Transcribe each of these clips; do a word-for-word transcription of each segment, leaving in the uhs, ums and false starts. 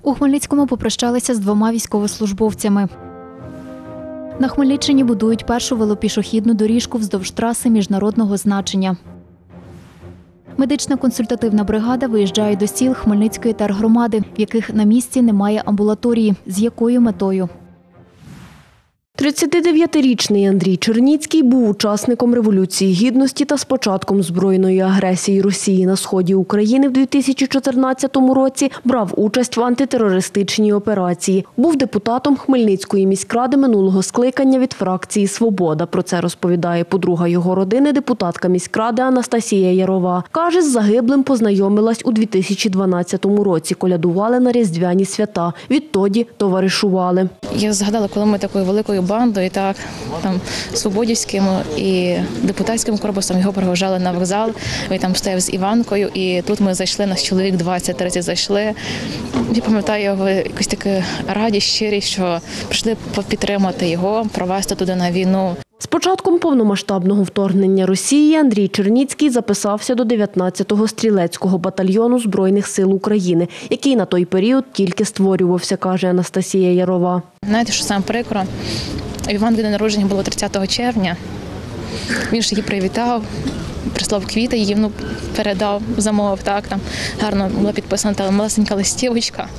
У Хмельницькому попрощалися з двома військовослужбовцями. На Хмельниччині будують першу велопішохідну доріжку вздовж траси міжнародного значення. Медична консультативна бригада виїжджає до сіл Хмельницької тергромади, в яких на місці немає амбулаторії. З якою метою? тридцятидев'ятирічний Андрій Черніцький був учасником Революції Гідності та з початком збройної агресії Росії на сході України в дві тисячі чотирнадцятому році брав участь в антитерористичній операції. Був депутатом Хмельницької міськради минулого скликання від фракції «Свобода». Про це розповідає подруга його родини, депутатка міськради Анастасія Ярова. Каже, з загиблим познайомилась у дві тисячі дванадцятому році. Колядували на різдвяні свята. Відтоді товаришували. Я згадала, коли ми такою великою бандою, так, там, свободівським і депутатським корпусом його провожали на вокзал. Він там стояв з Іванкою, і тут ми зайшли, нас чоловік двадцять-тридцять зайшли. Я пам'ятаю його якусь таку радість, щирість, що прийшли підтримати його, провести туди на війну. З початком повномасштабного вторгнення Росії Андрій Черніцький записався до дев'ятнадцятого стрілецького батальйону Збройних сил України, який на той період тільки створювався, каже Анастасія Ярова. Знаєте, що саме прикро? Іван день народження було тридцятого червня. Він ж її привітав, прислав квіти, її ну, передав, замовив. Так, там гарно була підписана та малесенька листівочка.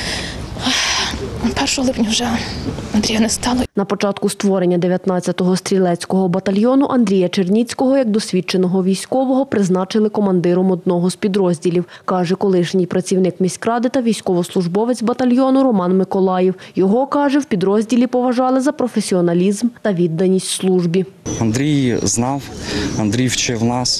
першого липня вже Андрія не стало. На початку створення дев'ятнадцятого стрілецького батальйону Андрія Черніцького як досвідченого військового призначили командиром одного з підрозділів, каже колишній працівник міськради та військовослужбовець батальйону Роман Миколаїв. Його, каже, в підрозділі поважали за професіоналізм та відданість службі. Андрій знав, Андрій вчив нас.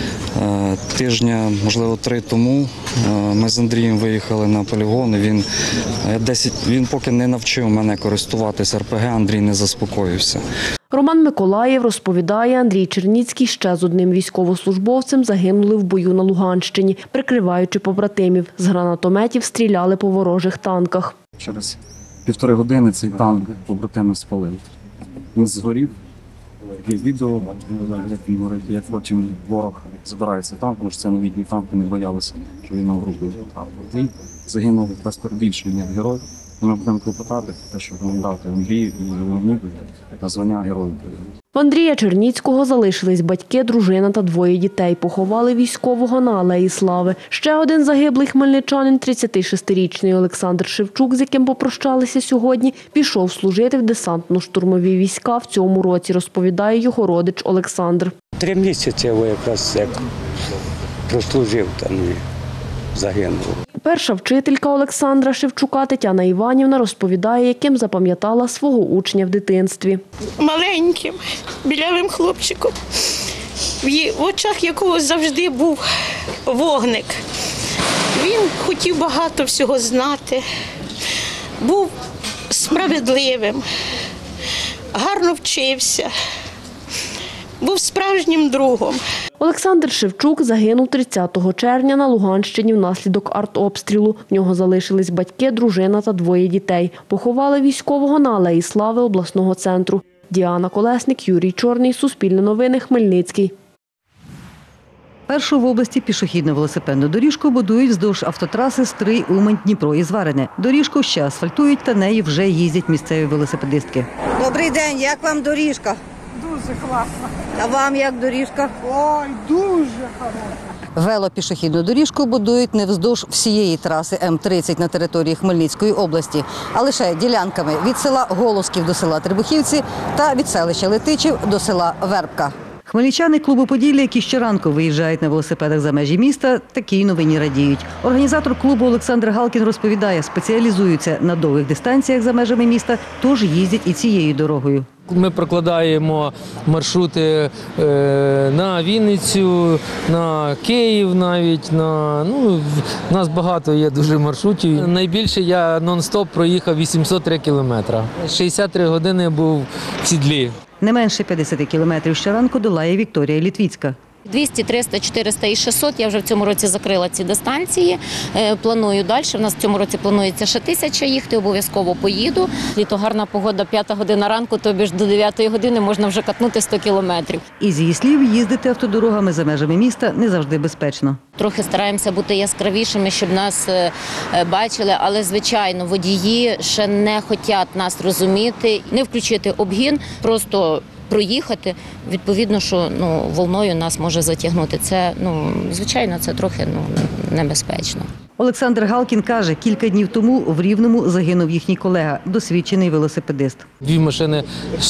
Тижня, можливо, три тому ми з Андрієм виїхали на полігон. Він, десять, він поки не навчив мене користуватись ар пе ге, Андрій не заспокоївся. Роман Миколаїв розповідає, Андрій Черніцький ще з одним військовослужбовцем загинули в бою на Луганщині, прикриваючи побратимів. З гранатометів стріляли по ворожих танках. Через півтори години цей танк побратими спалив. Він згорів. Є відео, як він говорить, як потім ворог забирається танк, тому що це новітні танки, не боялися, що він наврубив. Він загинув безперебільший як герой. Ми будемо клопотати, те, що він дати Андрію і Леоніду та звання героїв. В Андрія Черніцького залишились батьки, дружина та двоє дітей. Поховали військового на Алеї Слави. Ще один загиблий хмельничанин, тридцятишестирічний Олександр Шевчук, з яким попрощалися сьогодні, пішов служити в десантно-штурмові війська в цьому році, розповідає його родич Олександр. Три місяці я якраз як прослужив там і загинув. Перша вчителька Олександра Шевчука Тетяна Іванівна розповідає, яким запам'ятала свого учня в дитинстві. Маленьким, білявим хлопчиком, в очах якого завжди був вогник. Він хотів багато всього знати, був справедливим, гарно вчився, був справжнім другом. Олександр Шевчук загинув тридцятого червня на Луганщині внаслідок артобстрілу. В нього залишились батьки, дружина та двоє дітей. Поховали військового на Алеї Слави обласного центру. Діана Колесник, Юрій Чорний, Суспільне новини, Хмельницький. Першу в області пішохідну велосипедну доріжку будують вздовж автотраси Стрий, Умань, Дніпро і Зварине. Доріжку ще асфальтують, та нею вже їздять місцеві велосипедистки. Добрий день, як вам доріжка? Дуже класно. А вам як доріжка? Ой, дуже хороша. Велопішохідну доріжку будують не вздовж всієї траси Ем тридцять на території Хмельницької області, а лише ділянками від села Голосків до села Требухівці та від селища Летичів до села Вербка. Хмельничани клубу «Поділля», які щоранку виїжджають на велосипедах за межі міста, такій новині радіють. Організатор клубу Олександр Галкін розповідає, спеціалізуються на довгих дистанціях за межами міста, тож їздять і цією дорогою. Ми прокладаємо маршрути на Вінницю, на Київ навіть. На, ну, у нас багато є дуже маршрутів. Найбільше я нон-стоп проїхав вісімсот три кілометри. шістдесят три години був в сідлі. Не менше п'ятдесят кілометрів щоранку долає Вікторія Літвіцька. двісті, триста, чотириста і шістсот. Я вже в цьому році закрила ці дистанції. Планую далі. У нас в цьому році планується ще тисяча їхати, обов'язково поїду. Літо гарна погода, п'ята година ранку, тобі ж до дев'ятої години можна вже катнути сто кілометрів. Із її слів, їздити автодорогами за межами міста не завжди безпечно. Трохи стараємося бути яскравішими, щоб нас бачили, але, звичайно, водії ще не хочуть нас розуміти, не включити обгін, просто проїхати, відповідно, що ну, волною нас може затягнути. Це, ну, звичайно, це трохи ну, небезпечно. Олександр Галкін каже, кілька днів тому в Рівному загинув їхній колега, досвідчений велосипедист. Дві машини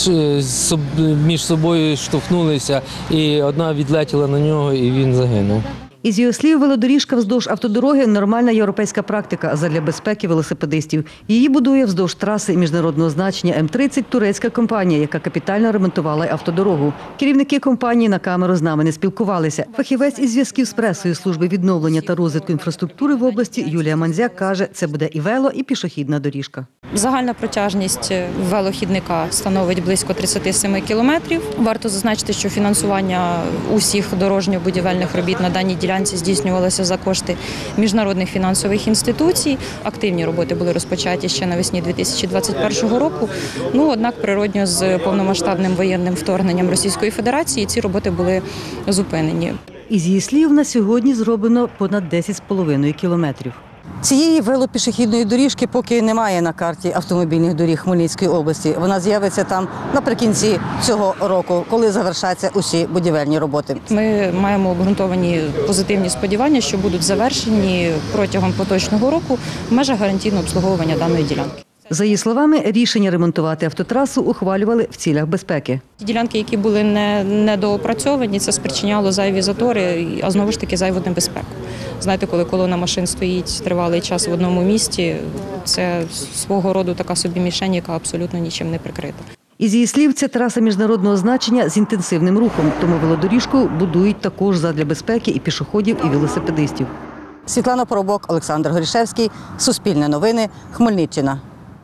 між собою штовхнулися, і одна відлетіла на нього, і він загинув. Із його слів, велодоріжка вздовж автодороги – нормальна європейська практика задля безпеки велосипедистів. Її будує вздовж траси міжнародного значення М тридцять турецька компанія, яка капітально ремонтувала автодорогу. Керівники компанії на камеру з нами не спілкувалися. Фахівець із зв'язків з пресою служби відновлення та розвитку інфраструктури в області Юлія Манзяк каже, це буде і вело, і пішохідна доріжка. Загальна протяжність велохідника становить близько тридцять сім кілометрів. Варто зазначити, що фінансування усіх дорожньо-будівельних робіт на даній ділянці здійснювалося за кошти міжнародних фінансових інституцій. Активні роботи були розпочаті ще навесні дві тисячі двадцять першого року. Ну, однак, природньо, з повномасштабним воєнним вторгненням Російської Федерації ці роботи були зупинені. Із її слів, на сьогодні зроблено понад десять з половиною кілометрів. Цієї велопішохідної доріжки поки немає на карті автомобільних доріг Хмельницької області. Вона з'явиться там наприкінці цього року, коли завершаться усі будівельні роботи. Ми маємо обґрунтовані позитивні сподівання, що будуть завершені протягом поточного року в межах гарантійного обслуговування даної ділянки. За її словами, рішення ремонтувати автотрасу ухвалювали в цілях безпеки. Ті ділянки, які були не, недоопрацьовані, це спричиняло зайві затори, а знову ж таки зайву небезпеку. Знаєте, коли колона машин стоїть тривалий час в одному місці, це свого роду така собі мішень, яка абсолютно нічим не прикрита. Із її слів, це траса міжнародного значення з інтенсивним рухом, тому велодоріжку будують також задля безпеки і пішоходів, і велосипедистів. Світлана Поробок, Олександр Горішевський, Суспільне новини, Хмельниччина.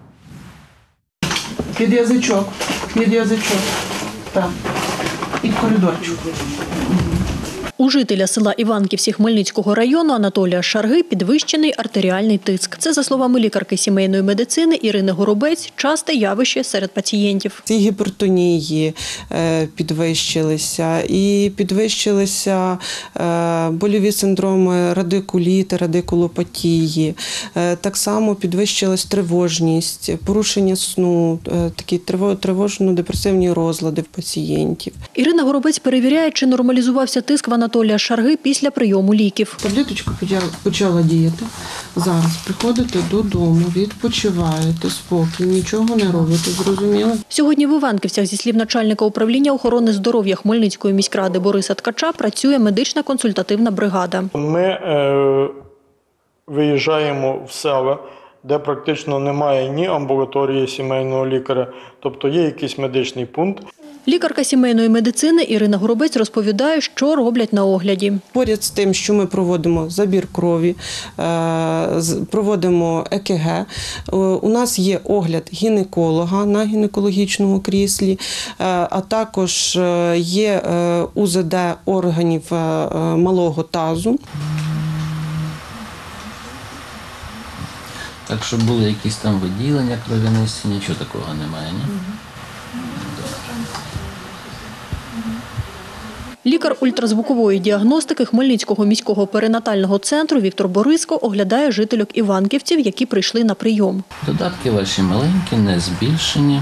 Під язичок, під язичок, так, під коридорчик. У жителя села Іванківці Хмельницького району Анатолія Шарги підвищений артеріальний тиск. Це, за словами лікарки сімейної медицини Ірини Горобець, часте явище серед пацієнтів. Ці гіпертонії підвищилися, і підвищилися больові синдроми радикуліти, радикулопатії. Так само підвищилась тривожність, порушення сну, такі тривожно-депресивні розлади в пацієнтів. Ірина Горобець перевіряє, чи нормалізувався тиск в Анатолія Шарги після прийому ліків. Таблеточка почала діяти. Зараз приходите додому, відпочиваєте, спокій, нічого не робите, зрозуміли? Сьогодні в Іванківцях, зі слів начальника управління охорони здоров'я Хмельницької міськради Бориса Ткача, працює медична консультативна бригада. Ми е, виїжджаємо в села, де практично немає ні амбулаторії сімейного лікаря, тобто є якийсь медичний пункт. Лікарка сімейної медицини Ірина Горобець розповідає, що роблять на огляді. Поряд з тим, що ми проводимо забір крові, проводимо Е Ке Ге, у нас є огляд гінеколога на гінекологічному кріслі, а також є У Зе Де органів малого тазу. Так, щоб були якісь там виділення кровянисті, нічого такого немає, ні? Лікар ультразвукової діагностики Хмельницького міського перинатального центру Віктор Бориско оглядає жительок Іванківців, які прийшли на прийом. Додатки ваші маленькі, не збільшені.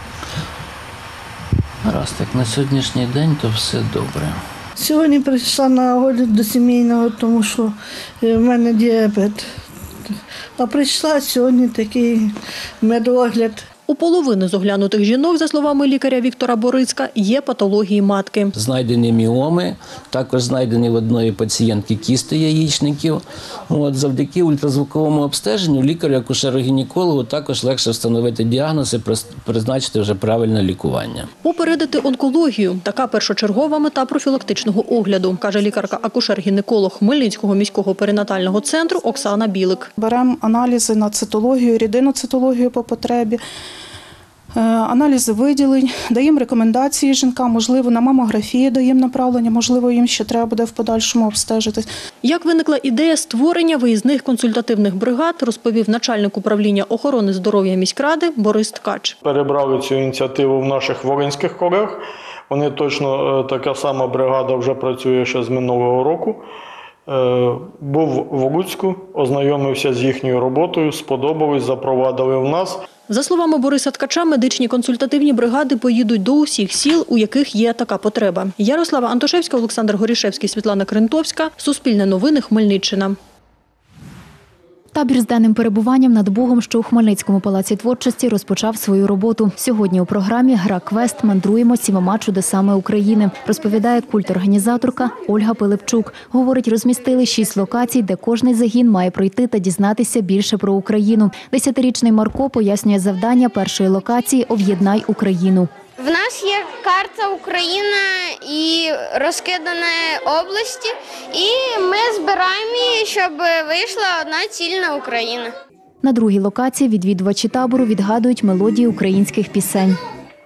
Раз так на сьогоднішній день, то все добре. Сьогодні прийшла на огляд до сімейного, тому що в мене діабет. А прийшла сьогодні такий медогляд. У половини з оглянутих жінок, за словами лікаря Віктора Бориска, є патології матки. Знайдені міоми, також знайдені в одної пацієнтки кісти яєчників. От, завдяки ультразвуковому обстеженню лікарю-акушеру-гінекологу також легше встановити діагноз і призначити вже правильне лікування. Попередити онкологію – така першочергова мета профілактичного огляду, каже лікарка-акушер-гінеколог Хмельницького міського перинатального центру Оксана Білик. Беремо аналізи на цитологію, рідину цитологію по потребі. аналізи виділень, даємо рекомендації жінкам, можливо, на мамографію даємо направлення, можливо, їм ще треба буде в подальшому обстежитись. Як виникла ідея створення виїзних консультативних бригад, розповів начальник управління охорони здоров'я міськради Борис Ткач. Перебрали цю ініціативу в наших волинських колег. Вони точно, така сама бригада вже працює ще з минулого року. Був в Луцьку, ознайомився з їхньою роботою, сподобалось, запровадили в нас. За словами Бориса Ткача, медичні консультативні бригади поїдуть до усіх сіл, у яких є така потреба. Ярослава Антошевська, Олександр Горішевський, Світлана Крентовська. Суспільне новини, Хмельниччина. Табір з денним перебуванням над Богом, що у Хмельницькому палаці творчості, розпочав свою роботу. Сьогодні у програмі «Гра-квест. Мандруємо сімома чудесами України», розповідає культорганізаторка Ольга Пилипчук. Говорить, розмістили шість локацій, де кожний загін має пройти та дізнатися більше про Україну. Десятирічний Марко пояснює завдання першої локації «Об'єднай Україну». В нас є карта України і розкидані області, і ми збираємо її, щоб вийшла одна цільна Україна. На другій локації відвідувачі табору відгадують мелодії українських пісень.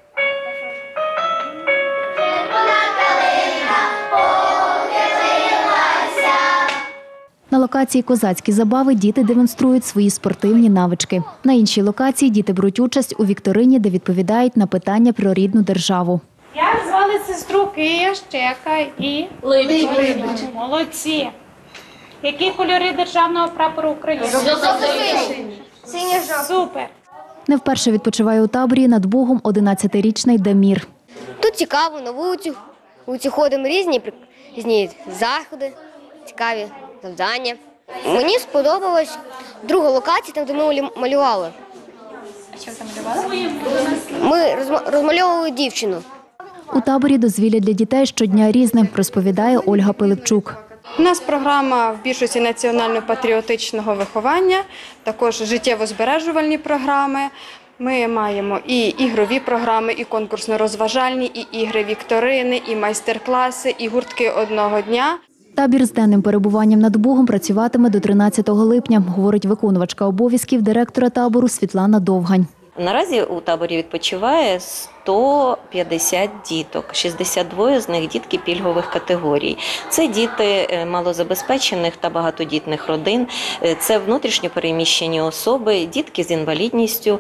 На локації «Козацькі забави» діти демонструють свої спортивні навички. На іншій локації діти беруть участь у вікторині, де відповідають на питання про рідну державу. Як звали сестру Кия, Щека і Либідь? Молодці. Які кольори державного прапору України? Супер. Не вперше відпочиває у таборі над Богом одинадцятирічний Дамір. Тут цікаво, на вулицю. Вулиці ходимо різні, різні заходи, цікаві завдання. Мені сподобалась друга локація, там, де ми малювали. А що там малювали? Ми розмальовували дівчину. У таборі дозвілля для дітей щодня різне, розповідає Ольга Пилипчук. У нас програма в більшості національно-патріотичного виховання, також життєво-збережувальні програми. Ми маємо і ігрові програми, і конкурсно-розважальні, і ігри вікторини, і майстер-класи, і гуртки одного дня. Табір з денним перебуванням над Богом працюватиме до тринадцятого липня, говорить виконувачка обов'язків директора табору Світлана Довгань. Наразі у таборі відпочиває сто п'ятдесят діток, шістдесят два з них дітки пільгових категорій. Це діти малозабезпечених та багатодітних родин, це внутрішньо переміщені особи, дітки з інвалідністю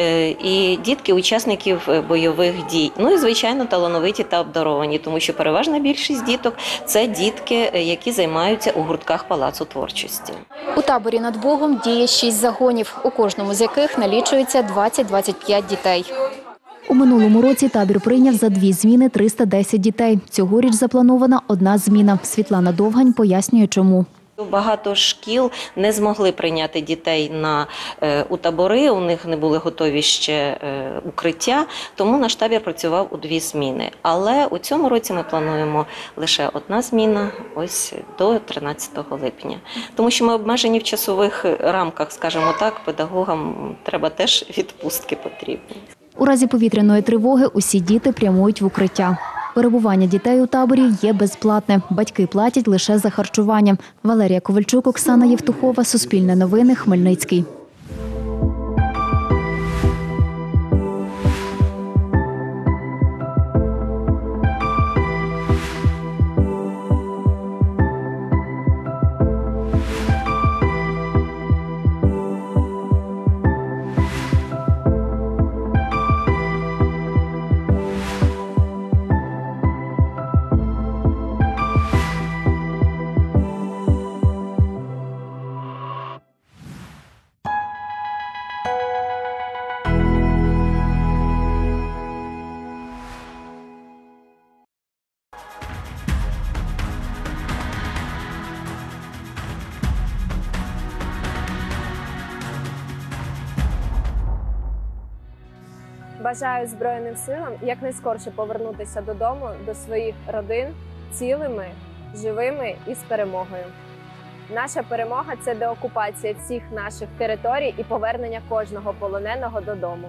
і дітки учасників бойових дій. Ну і, звичайно, талановиті та обдаровані, тому що переважна більшість діток – це дітки, які займаються у гуртках Палацу творчості. У таборі над Богом діє шість загонів, у кожному з яких налічується двадцять-двадцять п'ять дітей. У минулому році табір прийняв за дві зміни триста десять дітей. Цьогоріч запланована одна зміна. Світлана Довгань пояснює, чому. Багато шкіл не змогли прийняти дітей на, е, у табори, у них не були готові ще е, укриття, тому наш табір працював у дві зміни. Але у цьому році ми плануємо лише одна зміна, ось до тринадцятого липня. Тому що ми обмежені в часових рамках, скажімо так, педагогам треба теж відпустки потрібні. У разі повітряної тривоги усі діти прямують в укриття. Перебування дітей у таборі є безплатне. Батьки платять лише за харчування. Валерія Ковальчук, Оксана Євтухова, Суспільне новини, Хмельницький. Бажаю Збройним силам якнайскорше повернутися додому, до своїх родин, цілими, живими і з перемогою. Наша перемога – це деокупація всіх наших територій і повернення кожного полоненого додому.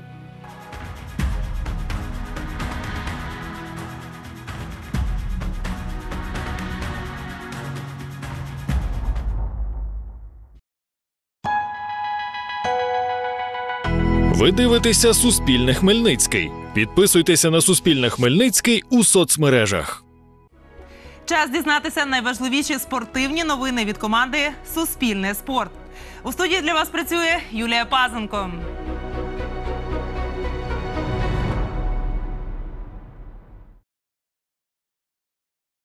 Ви дивитеся «Суспільне Хмельницький». Підписуйтеся на «Суспільне Хмельницький» у соцмережах. Час дізнатися найважливіші спортивні новини від команди «Суспільне спорт». У студії для вас працює Юлія Пазенко.